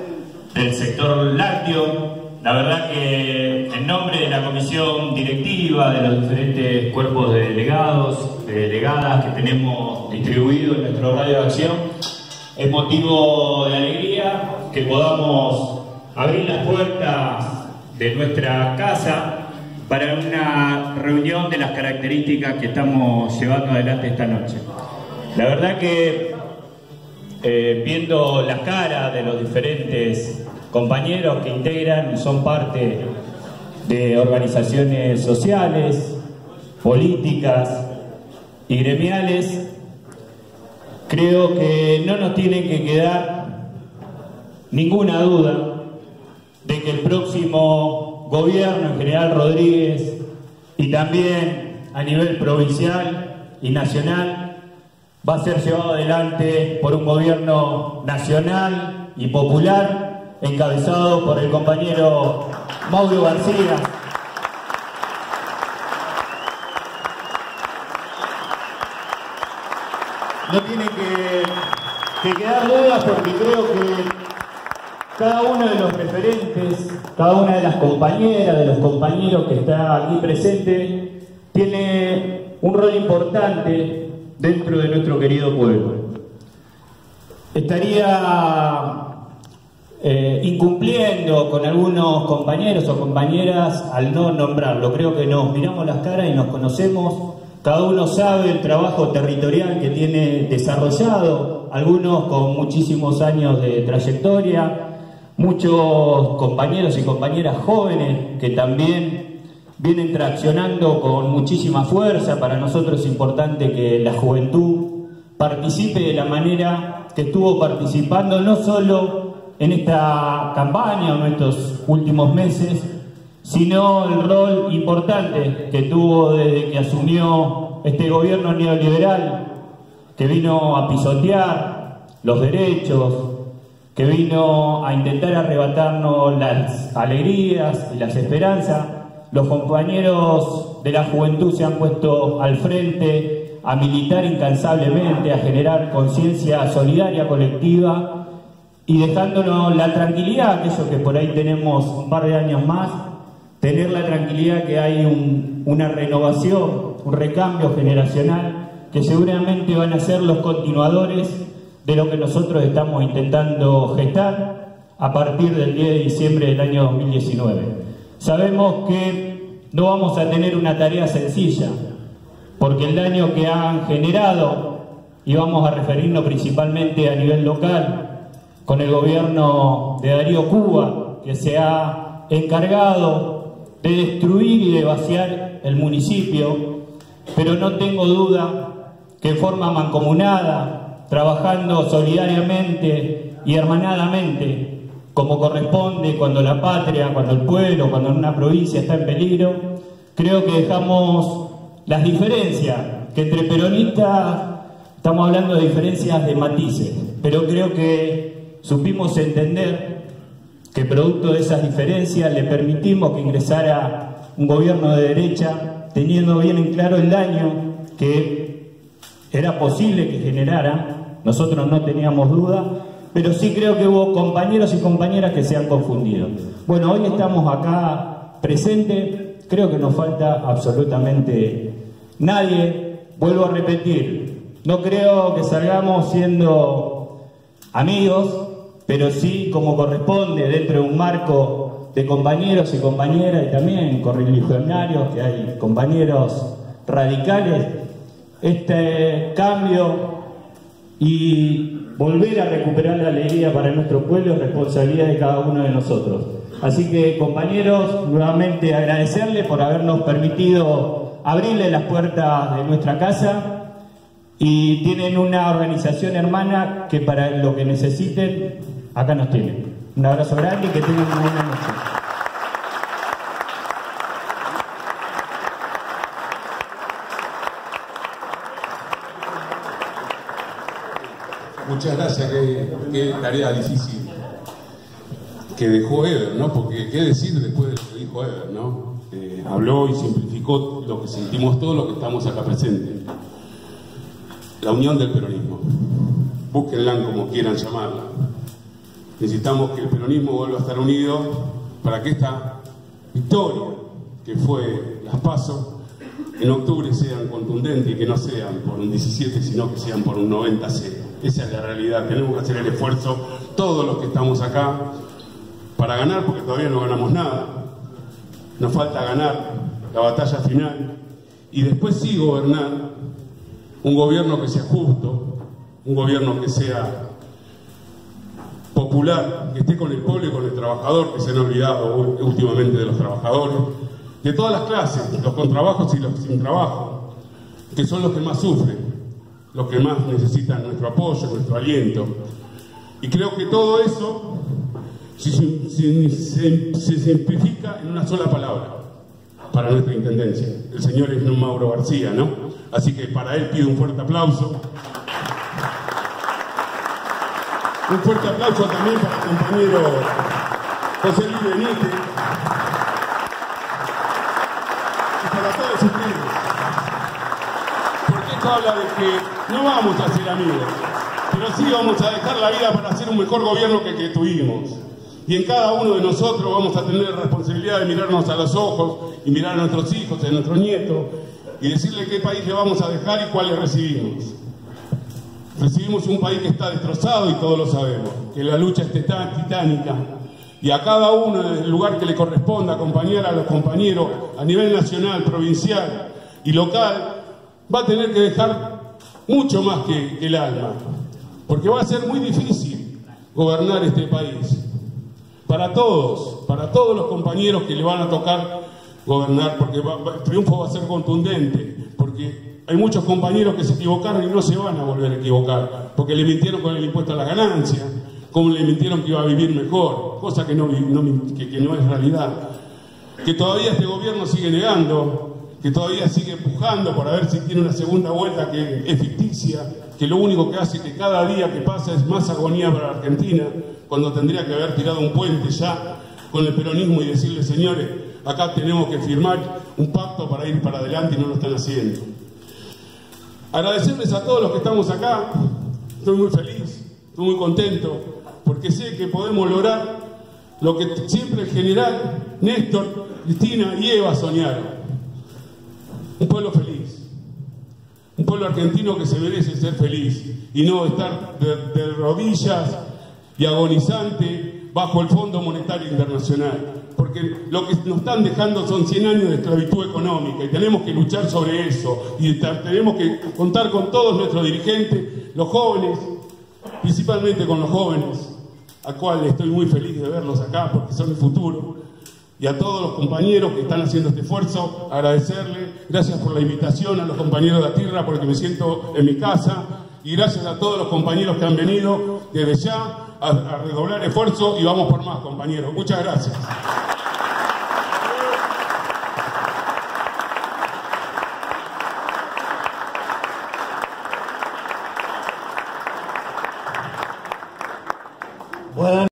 del sector lácteo. La verdad que en nombre de la comisión directiva, de los diferentes cuerpos de delegados, de delegadas que tenemos distribuidos en nuestro radio de acción, es motivo de alegría que podamos abrir las puertas de nuestra casa para una reunión de las características que estamos llevando adelante esta noche. La verdad que viendo las caras de los diferentes compañeros que integran y son parte de organizaciones sociales, políticas y gremiales, creo que no nos tiene que quedar ninguna duda de que el próximo gobierno, en general Rodríguez, y también a nivel provincial y nacional, va a ser llevado adelante por un gobierno nacional y popular, encabezado por el compañero Mauro García. No tiene que quedar dudas, porque creo que cada uno de los referentes, cada una de las compañeras, de los compañeros que está aquí presente, tiene un rol importante dentro de nuestro querido pueblo. Estaría incumpliendo con algunos compañeros o compañeras al no nombrarlo. Creo que nos miramos las caras y nos conocemos. Cada uno sabe el trabajo territorial que tiene desarrollado, algunos con muchísimos años de trayectoria, muchos compañeros y compañeras jóvenes que también vienen traccionando con muchísima fuerza. Para nosotros es importante que la juventud participe de la manera que estuvo participando, no solo en esta campaña o en estos últimos meses, sino el rol importante que tuvo desde que asumió este gobierno neoliberal, que vino a pisotear los derechos, que vino a intentar arrebatarnos las alegrías y las esperanzas. Los compañeros de la juventud se han puesto al frente a militar incansablemente, a generar conciencia solidaria colectiva, y dejándonos la tranquilidad, aquellos que por ahí tenemos un par de años más, tener la tranquilidad que hay una renovación, un recambio generacional, que seguramente van a ser los continuadores de lo que nosotros estamos intentando gestar a partir del 10 de diciembre del año 2019. Sabemos que no vamos a tener una tarea sencilla, porque el daño que han generado, y vamos a referirnos principalmente a nivel local, con el gobierno de Darío Cuba, que se ha encargado de destruir y de vaciar el municipio, pero no tengo duda que en forma mancomunada, trabajando solidariamente y hermanadamente, como corresponde cuando la patria, cuando el pueblo, cuando una provincia está en peligro, creo que dejamos las diferencias, que entre peronistas estamos hablando de diferencias de matices, pero creo que supimos entender que producto de esas diferencias le permitimos que ingresara un gobierno de derecha, teniendo bien en claro el daño que era posible que generara. Nosotros no teníamos duda, pero sí creo que hubo compañeros y compañeras que se han confundido. Bueno, hoy estamos acá presentes, creo que nos falta absolutamente nadie. Vuelvo a repetir, no creo que salgamos siendo amigos, pero sí, como corresponde, dentro de un marco de compañeros y compañeras, y también correligionarios, que hay compañeros radicales, este cambio y volver a recuperar la alegría para nuestro pueblo es responsabilidad de cada uno de nosotros. Así que, compañeros, nuevamente agradecerles por habernos permitido abrirle las puertas de nuestra casa, y tienen una organización hermana que para lo que necesiten, acá nos tienen. Un abrazo grande y que tengan una buena noche. Muchas gracias, qué tarea difícil que dejó Eber, ¿no? Porque qué decir después de lo que dijo Eber, ¿no? Habló y simplificó lo que sentimos todos los que estamos acá presentes. La unión del peronismo, búsquenla como quieran llamarla. necesitamos que el peronismo vuelva a estar unido para que esta victoria, que fue las PASO, en octubre sean contundentes y que no sean por un 17, sino que sean por un 90-0. Esa es la realidad. Tenemos que hacer el esfuerzo, todos los que estamos acá, para ganar, porque todavía no ganamos nada. Nos falta ganar la batalla final y después sí gobernar un gobierno que sea justo, un gobierno que sea popular, que esté con el pueblo y con el trabajador, que se han olvidado últimamente de los trabajadores, de todas las clases, los con trabajos y los sin trabajo, que son los que más sufren, los que más necesitan nuestro apoyo, nuestro aliento. Y creo que todo eso se simplifica en una sola palabra para nuestra intendencia. El señor es Mauro García, ¿no? Así que para él pido un fuerte aplauso. Un fuerte aplauso también para el compañero José Luis Benítez. Y para todos ustedes. Porque esto habla de que no vamos a ser amigos, pero sí vamos a dejar la vida para hacer un mejor gobierno que el que tuvimos. Y en cada uno de nosotros vamos a tener la responsabilidad de mirarnos a los ojos y mirar a nuestros hijos, a nuestros nietos y decirle qué país le vamos a dejar y cuál le recibimos. Recibimos un país que está destrozado y todos lo sabemos, que la lucha es titánica y a cada uno en el lugar que le corresponda acompañar a los compañeros a nivel nacional, provincial y local, va a tener que dejar mucho más que el alma, porque va a ser muy difícil gobernar este país. Para todos los compañeros que le van a tocar gobernar, porque el triunfo va a ser contundente, porque hay muchos compañeros que se equivocaron y no se van a volver a equivocar, porque le mintieron con el impuesto a la ganancia, como le mintieron que iba a vivir mejor, cosa que no es realidad, que todavía este gobierno sigue negando, que todavía sigue empujando para ver si tiene una segunda vuelta que es ficticia, que lo único que hace que cada día que pasa es más agonía para la Argentina, cuando tendría que haber tirado un puente ya con el peronismo y decirle, señores, acá tenemos que firmar un pacto para ir para adelante y no lo están haciendo. Agradecerles a todos los que estamos acá, estoy muy feliz, estoy muy contento, porque sé que podemos lograr lo que siempre el general Néstor, Cristina y Eva soñaron. Un pueblo feliz, un pueblo argentino que se merece ser feliz y no estar de rodillas y agonizante bajo el Fondo Monetario Internacional, porque lo que nos están dejando son 100 años de esclavitud económica y tenemos que luchar sobre eso y tenemos que contar con todos nuestros dirigentes, los jóvenes, principalmente con los jóvenes, a cuales estoy muy feliz de verlos acá porque son el futuro, y a todos los compañeros que están haciendo este esfuerzo, agradecerles, gracias por la invitación a los compañeros de Atirra porque me siento en mi casa, y gracias a todos los compañeros que han venido desde ya a redoblar esfuerzo y vamos por más, compañeros. Muchas gracias. Bueno.